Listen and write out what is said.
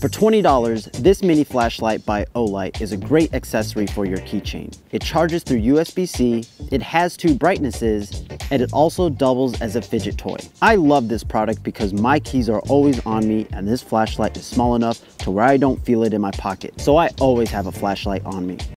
For $20, this mini flashlight by Olight is a great accessory for your keychain. It charges through USB-C, it has 2 brightnesses, and it also doubles as a fidget toy. I love this product because my keys are always on me and this flashlight is small enough to where I don't feel it in my pocket, so I always have a flashlight on me.